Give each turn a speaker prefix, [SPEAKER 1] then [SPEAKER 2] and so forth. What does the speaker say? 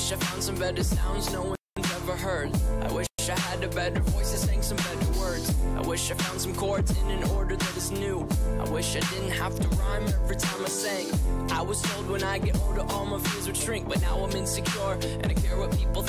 [SPEAKER 1] wish I found some better sounds no one's ever heard. I wish I had a better voice that sang some better words. I wish I found some chords in an order that is new. I wish I didn't have to rhyme every time I sang. I was told when I get older all my fears would shrink, but now I'm insecure and I care what people